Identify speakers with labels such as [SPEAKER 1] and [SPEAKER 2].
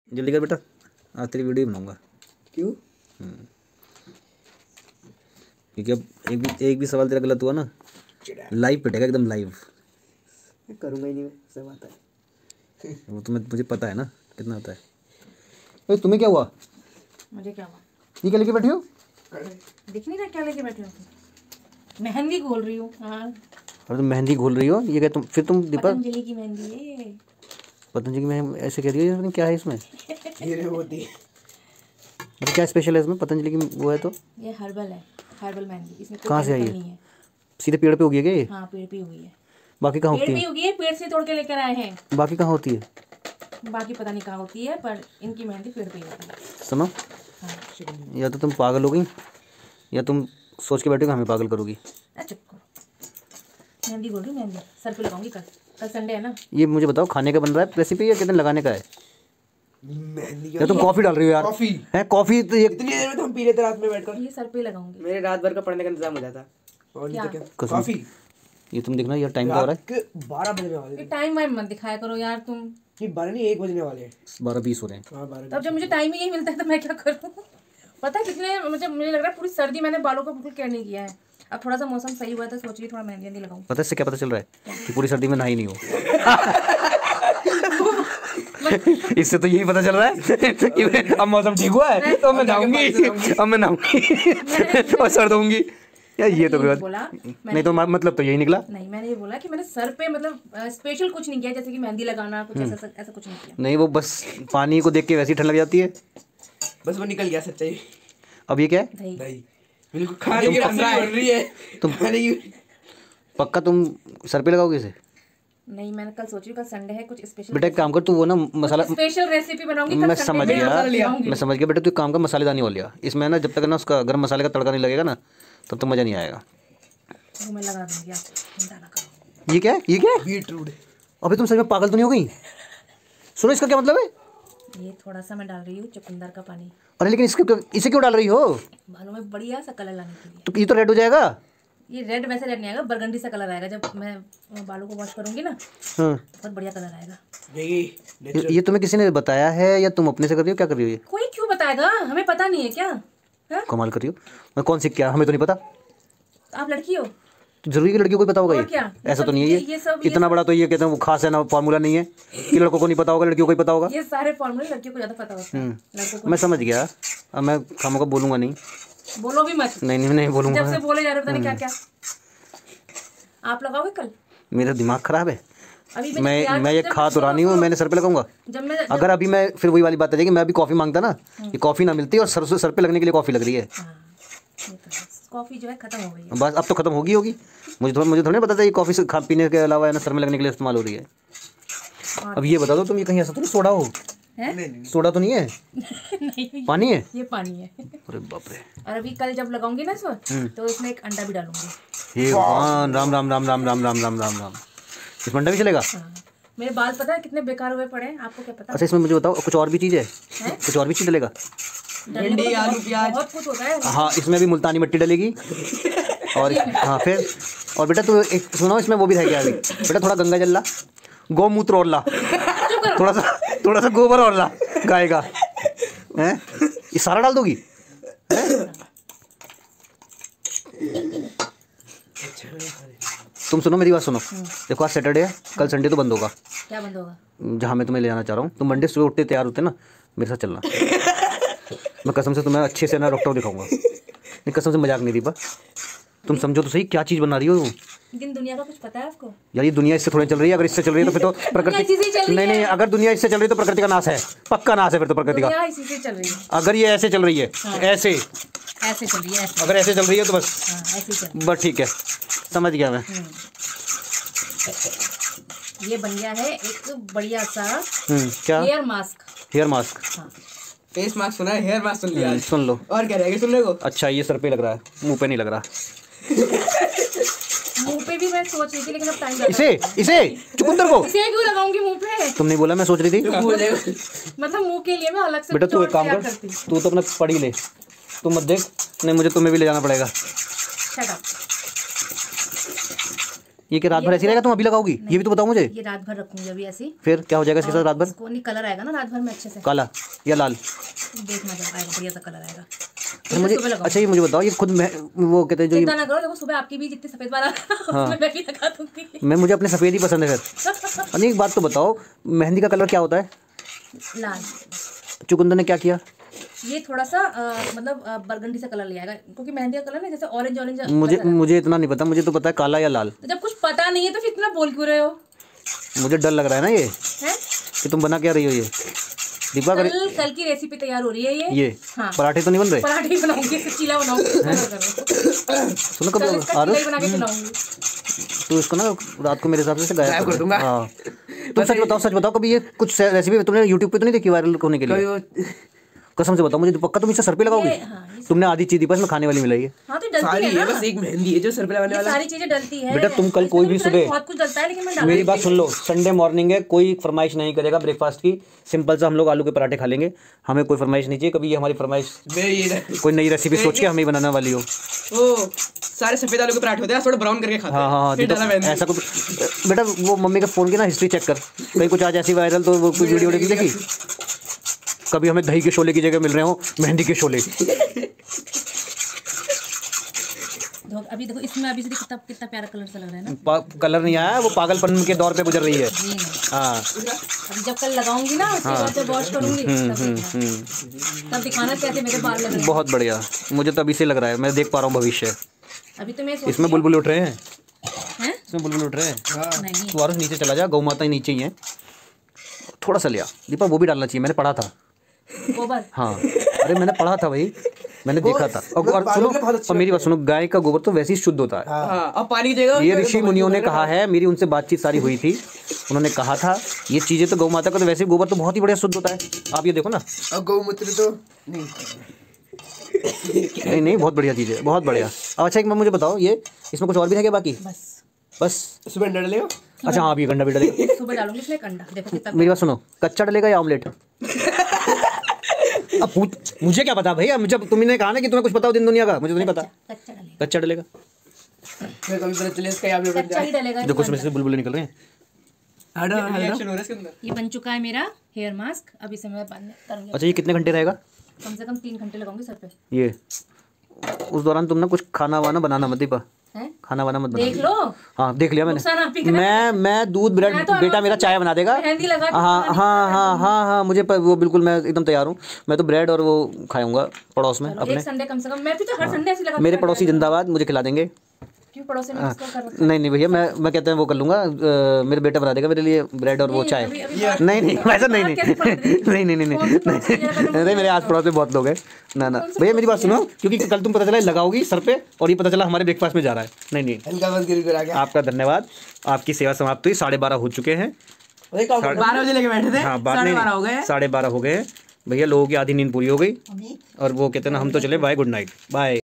[SPEAKER 1] जल्दी कर बेटा, आज तेरी वीडियो बनाऊंगा।
[SPEAKER 2] क्यों?
[SPEAKER 1] क्योंकि अब एक भी सवाल तेरा गलत हुआ ना, लाइव पिटेगा एकदम लाइव।
[SPEAKER 2] करूँगा ही नहीं मैं, सब आता है।
[SPEAKER 1] वो तो मुझे पता है ना कितना आता है। अरे तुम्हें क्या हुआ?
[SPEAKER 3] मुझे क्या हुआ?
[SPEAKER 1] ये क्या लेके बैठी हो?
[SPEAKER 3] दिख नहीं रहा क्या लेके बैठी हो? मेहंदी घोल रही हूँ। हाँ।
[SPEAKER 1] अरे तुम मेहंदी घोल रही हो? ये क्या तुम फिर तुम दीपक?
[SPEAKER 3] पतंजलि की मेहंदी है।
[SPEAKER 1] पतंजलि की मेहंदी ऐसे कह रही है? क्या है इसमें?
[SPEAKER 2] ये होती है।
[SPEAKER 1] मतलब क्या स्पेशल है इसमें? पतंजलि की वो है तो
[SPEAKER 3] ये हर्बल है, हर्बल मेहंदी। इसमें
[SPEAKER 1] कहाँ से आई
[SPEAKER 3] नहीं
[SPEAKER 1] है?
[SPEAKER 3] है।
[SPEAKER 1] सीधे पेड़ पे उगी है क्या ये?
[SPEAKER 3] हाँ पेड़ पे उगी है।
[SPEAKER 1] बाकी कहाँ
[SPEAKER 3] पेड़
[SPEAKER 1] होती
[SPEAKER 3] पे
[SPEAKER 1] है?
[SPEAKER 3] उगी है, पेड़ से तोड़ के लेकर आए हैं।
[SPEAKER 1] बाकी कहाँ होती है?
[SPEAKER 3] बाकी पता नहीं कहाँ होती है, पर इनकी मेहंदी पेड़ पे ही होती है।
[SPEAKER 1] सुनो,
[SPEAKER 3] हाँ।
[SPEAKER 1] या तो तुम पागल हो गई या तुम सोच के बैठे हो हमें पागल करोगी।
[SPEAKER 3] चुप करो। मेहंदी घोल रही हूँ, मेहंदी सर पे लगाऊंगी। कल संडे है ना।
[SPEAKER 1] ये मुझे बताओ, खाने का बन रहा है रेसिपी या कितने लगाने का है?
[SPEAKER 2] मेहंदी
[SPEAKER 1] या तुम कॉफी डाल रही हो यार?
[SPEAKER 2] कॉफी
[SPEAKER 1] है कॉफी तो ये
[SPEAKER 2] इतनी देर में तो हम पी लेते रात में बैठकर।
[SPEAKER 3] ये सर पे लगाऊंगी।
[SPEAKER 2] मेरे रात भर का पढ़ने का इंतजाम हो जाता। और नहीं तो क्या?
[SPEAKER 1] कसम।
[SPEAKER 2] कॉफी
[SPEAKER 1] ये तुम देखना यार, टाइम क्या हो रहा है?
[SPEAKER 2] 12 बजने वाले
[SPEAKER 3] ये
[SPEAKER 2] हैं।
[SPEAKER 3] टाइम वाइम मत दिखाया करो यार तुम।
[SPEAKER 2] ये 12 नहीं 1 बजने वाले हैं।
[SPEAKER 1] 12:20 हो रहे हैं।
[SPEAKER 2] हाँ 12।
[SPEAKER 3] तब जब मुझे टाइम ही यही मिलता है तो मैं क्या करूँ? पता है कितने मुझे लग रहा है पूरी सर्दी मैंने बालों को बिल्कुल केयर नहीं किया है। अब थोड़ा सा मौसम सही हुआ है तो सोचिए थोड़ा मेहंदी लगाऊं।
[SPEAKER 1] पता है इससे क्या पता चल रहा है कि पूरी सर्दी में नहाई नहीं हो। इससे तो यही पता चल रहा है कि अब मौसम ठीक हुआ है तो मैं नहाऊंगी, अब मैं नहाऊंगी और सर्द होंगी यार। ये तो
[SPEAKER 3] बोला
[SPEAKER 1] नहीं तो मतलब तो यही निकला।
[SPEAKER 3] नहीं, मैंने ये बोला कि मैंने सर पे मतलब स्पेशल कुछ नहीं किया, जैसे कि मेहंदी लगाना कुछ ऐसा कुछ नहीं किया।
[SPEAKER 1] नहीं, वो बस पानी को देख के वैसी ठंड लग जाती है।
[SPEAKER 2] बस वो निकल गया सच्चाई।
[SPEAKER 1] अब ये क्या है?
[SPEAKER 3] दही।
[SPEAKER 2] दही बिल्कुल खाने की रस्म बन रही है।
[SPEAKER 1] तुम
[SPEAKER 2] खाने की
[SPEAKER 1] पक्का तुम सर पे लगाओगे इसे?
[SPEAKER 3] नहीं, मैंने कल सोची कल संडे है, कुछ स्पेशल
[SPEAKER 1] बेटा एक काम कर, तू वो ना मसाला
[SPEAKER 3] स्पेशल रेसिपी बनाऊंगी।
[SPEAKER 1] मैं समझ गया बेटा, तू काम का मसालेदानी वाली लिया इसमें ना। जब तक ना उसका गरम मसाले का तड़का नहीं लगेगा ना तब तो मज़ा नहीं आएगा।
[SPEAKER 3] वो मैं लगा दूंगी, आप चिंता ना करो।
[SPEAKER 1] ये क्या है? ये क्या है?
[SPEAKER 2] बीटरूट।
[SPEAKER 1] अबे तुम सच में पागल तो नहीं हो गई? सुनो, इसका क्या मतलब है?
[SPEAKER 3] ये थोड़ा सा मैं डाल रही हूँ चुकंदर का पानी।
[SPEAKER 1] अरे लेकिन इसे क्यों डाल रही हो?
[SPEAKER 3] बालों में बढ़िया सा कलर लाने के लिए।
[SPEAKER 1] तो ये तो रेड हो जाएगा।
[SPEAKER 3] ये रेड वैसे रेड नहीं आएगा, बरगंडी सा कलर आएगा जब मैं बालों को वॉश करूंगी ना।
[SPEAKER 1] हाँ।
[SPEAKER 3] बहुत बढ़िया कलर आएगा।
[SPEAKER 1] ये तुम्हें किसी ने बताया है या तुम अपने से कर रही हो? क्या कर रही हो ये?
[SPEAKER 3] कोई क्यों बताएगा, हमें पता नहीं है क्या? हा?
[SPEAKER 1] कमाल कर रही हो। मैं कौन सीख क्या, हमें तो नहीं पता।
[SPEAKER 3] आप लड़की हो
[SPEAKER 1] तो जरूरी है कि लड़कियों को पता होगा
[SPEAKER 3] और
[SPEAKER 1] ये?
[SPEAKER 3] क्या?
[SPEAKER 1] ऐसा तो नहीं है
[SPEAKER 3] ये सब
[SPEAKER 1] इतना बड़ा तो ये कहते हैं वो खास है ना, फॉर्मूला नहीं है कि लड़कों को नहीं पता होगा लड़कियों को ही पता होगा।
[SPEAKER 3] ये सारे फॉर्मूले लड़कियों को ज्यादा पता होता है, लड़कों को
[SPEAKER 1] मैं समझ गया। अब मैं खामों का बोलूंगा नहीं।
[SPEAKER 3] बोलो भी मत।
[SPEAKER 1] नहीं बोलूंगा।
[SPEAKER 3] जब से बोले जा रहे पता नहीं क्या क्या। आप लगाओगे कल?
[SPEAKER 1] मेरा दिमाग खराब है।
[SPEAKER 3] अभी
[SPEAKER 1] मैं ये खा तो रानी हूँ, मैंने सर पे लगाऊंगा। अगर अभी मैं फिर वही वाली बात आ जाएगी, मैं अभी कॉफी मांगता ना, ये कॉफी ना मिलती और सर पे लगने के लिए कॉफी लग रही है।
[SPEAKER 3] कॉफी जो है खत्म हो गई है।
[SPEAKER 1] बस अब तो खत्म होगी। मुझे थोड़ा नहीं पता था ये कॉफी से पीने के अलावा है ना सर में लगने के लिए इस्तेमाल हो रही है। अब ये बता दो तुम, ये कहीं ऐसा तो नहीं सोडा हो?
[SPEAKER 2] नहीं
[SPEAKER 1] सोडा तो नहीं है?
[SPEAKER 3] नहीं,
[SPEAKER 1] पानी है?
[SPEAKER 3] ये पानी है।
[SPEAKER 1] अरे बाप रे।
[SPEAKER 3] और अभी कल जब लगाऊंगी ना इसमें तो इसमें एक अंडा भी डालूंगी।
[SPEAKER 1] हे भगवान, राम राम राम राम राम राम राम राम राम। इसमें अंडा भी चलेगा?
[SPEAKER 3] मेरे बाल पता है कितने बेकार हुए पड़े हैं, आपको क्या पता?
[SPEAKER 1] अच्छा इसमें मुझे बताओ, कुछ और भी चीज़ है? कुछ और भी चीज़ डलेगा?
[SPEAKER 2] भिंडी आलू प्याज
[SPEAKER 3] बहुत कुछ होता है।
[SPEAKER 1] हाँ, इसमें भी मुल्तानी मिट्टी डलेगी और हाँ फिर और बेटा तू एक सुनो, इसमें वो भी रह गया अभी बेटा, थोड़ा गंगा जल ला, गौमूत्र और ला, थोड़ा सा गोबर और ला गाय का, हैं? ये सारा डाल दोगी? तुम सुनो मेरी बात सुनो, देखो आज सैटरडे है, कल संडे तो बंद होगा।
[SPEAKER 3] क्या बंद होगा?
[SPEAKER 1] जहाँ मैं तुम्हें ले जाना चाह रहा हूँ, तुम मंडे सुबह उठते तैयार होते ना, मेरे साथ चलना। मैं कसम से तुम्हें अच्छे से ना डॉक्टर दिखाऊंगा। नहीं कसम से मजाक नहीं दीपा, तुम समझो तो सही क्या चीज़ बना रही हो तुम।
[SPEAKER 3] लेकिन दुनिया का कुछ पता है आपको?
[SPEAKER 1] यार ये दुनिया इससे थोड़ी चल रही है, अगर इससे चल रही है तो फिर तो प्रकृति नहीं, अगर दुनिया इससे चल रही है तो प्रकृति का नाश है, पक्का नाश है फिर तो प्रकृति का।
[SPEAKER 3] दुनिया इसी से चल रही है।
[SPEAKER 1] अगर ये ऐसे चल रही है, ऐसे
[SPEAKER 3] चल रही है,
[SPEAKER 1] अगर ऐसे चल रही है तो बस
[SPEAKER 3] ऐसे चल।
[SPEAKER 1] बस ठीक है, समझ गया मैं।
[SPEAKER 3] ये बन गया है एक बढ़िया सा
[SPEAKER 1] क्या?
[SPEAKER 3] Hair mask.
[SPEAKER 1] Hair mask?
[SPEAKER 2] Face mask सुना है, हेयर मास्क सुन लिया।
[SPEAKER 1] सुन लो।
[SPEAKER 2] और क्या रहेगा सुनने को?
[SPEAKER 1] अच्छा ये सर पे लग रहा है, मुंह पे नहीं लग रहा।
[SPEAKER 3] मुंह पे भी मैं सोच रही थी लेकिन अब टाइम
[SPEAKER 1] इसे चुकंदर को
[SPEAKER 3] इसे क्यों लगाऊंगी मुंह पे?
[SPEAKER 1] तुमने बोला, मैं सोच रही थी
[SPEAKER 3] मतलब मुंह के लिए मैं अलग से
[SPEAKER 1] बेटा तू एक काम कर, तू तो अपना पढ़ ही ले, तू मत देख। नहीं मुझे तुम्हें भी ले जाना पड़ेगा।
[SPEAKER 3] Shut up.
[SPEAKER 1] ये क्या रात भर ऐसी रहेगा, तुम अभी लगाओगी? ये भी तो बताओ मुझे।
[SPEAKER 3] ये रात भर रखूंगी अभी ऐसी।
[SPEAKER 1] फिर क्या हो जाएगा इसके साथ रात भर?
[SPEAKER 3] इसको नहीं कलर आएगा ना रात भर में अच्छे से,
[SPEAKER 1] काला या लाल?
[SPEAKER 3] देखना जब आएगा बढ़िया सा कलर आएगा।
[SPEAKER 1] तो मुझे अच्छा ये मुझे बताओ, ये खुद वो कहते हैं जो
[SPEAKER 3] चिंता ना करो, देखो सुबह आपकी भी जितनी सफेद बाल उसमें मैं भी लगा दूंगी।
[SPEAKER 1] मैं मुझे अपने सफ़ेद ही पसंद है फिर। और एक बात तो बताओ, मेहंदी का कलर क्या होता है?
[SPEAKER 3] लाल।
[SPEAKER 1] चुकंदर ने क्या किया?
[SPEAKER 3] ये थोड़ा सा मतलब बरगंडी सा कलर ले आएगा, क्योंकि मेहंदी का कलर ना जैसे ऑरेंज ऑरेंज।
[SPEAKER 1] मुझे इतना नहीं पता, मुझे तो पता है काला या लाल।
[SPEAKER 3] तो जब कुछ पता नहीं है तो फिर इतना बोल क्यों रहे हो?
[SPEAKER 1] मुझे डर लग रहा है ना ये
[SPEAKER 3] हैं?
[SPEAKER 1] कि तुम बना क्या रही हो ये दीपा।
[SPEAKER 3] कल की रेसिपी तैयार हो रही है ये। हाँ।
[SPEAKER 1] पराठे तो नहीं बन रहे?
[SPEAKER 3] पराठे ही बनाऊंगी, चीला बनाऊंगी।
[SPEAKER 1] सुनो कब
[SPEAKER 3] कल बना के खिलाऊंगी।
[SPEAKER 1] तो इसको ना रात को मेरे हिसाब से गायब
[SPEAKER 2] कर दूंगा।
[SPEAKER 1] हाँ तुम सच बताओ कभी ये कुछ रेसिपी तुमने यूट्यूब पे तो नहीं देखी वायरल होने के लिए? कसम से बताओ मुझे, पक्का तुम इसे सर पे लगाओगे? तुमने आधी चीज दीपा इसमें खाने वाली मिलाई है।
[SPEAKER 3] हाँ तो डलती
[SPEAKER 2] सारी
[SPEAKER 3] है ना,
[SPEAKER 2] बस एक मेहंदी है जो सर पे लगाने वाला।
[SPEAKER 3] सारी चीजें डलती है
[SPEAKER 1] बेटा तुम कल कोई भी सुबह,
[SPEAKER 3] बहुत कुछ डलता है लेकिन मैं
[SPEAKER 1] मेरी बात सुन लो, संडे मॉर्निंग है, कोई फरमाइश नहीं करेगा ब्रेकफास्ट की। सिंपल सा हम लोग आलू के पराठे खा लेंगे, हमें कोई फरमाइश नहीं चाहिए। कभी ये हमारी फरमाइश कोई नई रेसिपी सोच के हमें बनाने वाली हो।
[SPEAKER 2] ओ सारे सफेद आलू के पराठे होते हैं, थोड़ा ब्राउन करके खाते हैं।
[SPEAKER 1] हाँ
[SPEAKER 2] फिर डाला मेहंदी।
[SPEAKER 1] ऐसा कुछ बेटा, वो मम्मी के फोन की ना हिस्ट्री चेक कर, कहीं कुछ आज ऐसी वायरल तो वो कोई वीडियो देखी। कभी हमें दही के शोले की जगह मिल रहे हो मेहंदी के शोले।
[SPEAKER 3] अभी देखो इसमें अभी से कितना प्यारा कलर सा लग रहा है ना।
[SPEAKER 1] कलर नहीं आया, वो पागलपन के दौर पे गुजर रही है। हाँ
[SPEAKER 3] अभी जब कल लगाऊंगी ना उसके बाद जब वॉश करूंगी तब दिखाना कैसे मेरे बाल लग रहे हैं।
[SPEAKER 1] बहुत बढ़िया, मुझे तो अभी से लग रहा है, मैं देख पा रहा हूँ भविष्य।
[SPEAKER 3] अभी तो मैं
[SPEAKER 1] इसमें बुलबुल उठ रहे हैं,
[SPEAKER 3] हैं?
[SPEAKER 1] इसमें बुलबुल उठ रहे हैं।
[SPEAKER 3] नहीं
[SPEAKER 1] तू आरुष नीचे चला जा, गौ माता नीचे ही है, थोड़ा सा लिया दीपा, वो भी डालना चाहिए, मैंने पढ़ा था।
[SPEAKER 3] गोबर।
[SPEAKER 1] हाँ अरे मैंने पढ़ा था भाई, मैंने देखा था। और सुनो, और मेरी बात सुनो, गाय का गोबर तो वैसे ही शुद्ध होता है।
[SPEAKER 2] हाँ, अब पानी की जगह
[SPEAKER 1] ये ऋषि मुनियों ने कहा है, मेरी उनसे बातचीत सारी हुई थी, उन्होंने कहा था ये चीजें तो गौ माता का तो वैसे गोबर तो बहुत ही बढ़िया शुद्ध होता है। आप ये देखो ना,
[SPEAKER 2] अब गौमूत्र तो
[SPEAKER 1] नहीं बहुत बढ़िया चीज़ है, बहुत बढ़िया। अब अच्छा एक बार मुझे बताओ, ये इसमें कुछ और भी है क्या बाकी? बस
[SPEAKER 2] सुबह अंडा डालेगा।
[SPEAKER 1] अच्छा हाँ, अभी अंडा भी डलेगा।
[SPEAKER 3] सुबह डालूंगी इसमें एक अंडा। देखो कितना
[SPEAKER 1] मेरी बात सुनो, कच्चा डलेगा या ऑमलेट? अब मुझे क्या पता भैया, मुझे तुमने कहा ना कि तुम्हें कुछ पता हो दिन दुनिया का, मुझे तो नहीं पता। कच्चा डलेगा।
[SPEAKER 2] फिर कभी पता चले इसका यहाँ पे बन
[SPEAKER 3] कच्चा ही डलेगा।
[SPEAKER 1] देखो उसमें से बुलबुले निकल रहे हैं।
[SPEAKER 2] रिएक्शन हो रहा है इसके अंदर।
[SPEAKER 3] ये बन चुका है मेरा हेयर मास्क, अभी से मैं बाद में करूंगी।
[SPEAKER 1] अच्छा ये कितने घंटे रहेगा?
[SPEAKER 3] कम से कम 3 घंटे लगाऊंगी सर पे।
[SPEAKER 1] ये उस दौरान तुम ना कुछ खाना वाना बनाना मत दीपा,
[SPEAKER 3] हैं?
[SPEAKER 1] खाना वाना मत
[SPEAKER 3] देख
[SPEAKER 1] बनाना।
[SPEAKER 3] लो।
[SPEAKER 1] हाँ देख लिया
[SPEAKER 3] नुकसान आप ही
[SPEAKER 1] मैंने।
[SPEAKER 3] का।
[SPEAKER 1] मैं दूध ब्रेड,
[SPEAKER 3] मैं तो
[SPEAKER 1] बेटा मेरा चाय बना देगा।
[SPEAKER 3] मेहंदी लगा के
[SPEAKER 1] हाँ
[SPEAKER 3] खाना
[SPEAKER 1] हाँ हाँ हाँ हाँ मुझे वो बिल्कुल, मैं एकदम तैयार हूँ। मैं तो ब्रेड और वो खाऊंगा पड़ोस में अपने।
[SPEAKER 3] एक संडे कम से कम, मैं भी तो हर संडे ऐसे लगा।
[SPEAKER 1] मेरे पड़ोसी जिंदाबाद, मुझे खिला देंगे।
[SPEAKER 3] क्यों पड़ोसी में इसको कर रखा?
[SPEAKER 1] नहीं भैया, मैं कहते हैं वो कर लूँगा, मेरे बेटा बना देगा मेरे लिए ब्रेड और वो चाय। नहीं वैसा नहीं नहीं मेरे आस पड़ोस में बहुत लोग हैं ना भैया, मेरी बात सुनो, क्योंकि कल तुम पता चला लगाओगी सर पे और ये पता चला हमारे ब्रेकफास्ट में जा रहा है। नहीं आपका धन्यवाद, आपकी सेवा समाप्त हुई। 12:30 हो चुके हैं।
[SPEAKER 2] 12 बजे लेके बैठे थे।
[SPEAKER 1] हाँ
[SPEAKER 2] 12:30 हो गए।
[SPEAKER 1] 12:30 हो गए भैया, लोगों की आधी नींद पूरी हो गई और वो कहते हैं ना हम तो चले, बाय गुड नाइट बाय।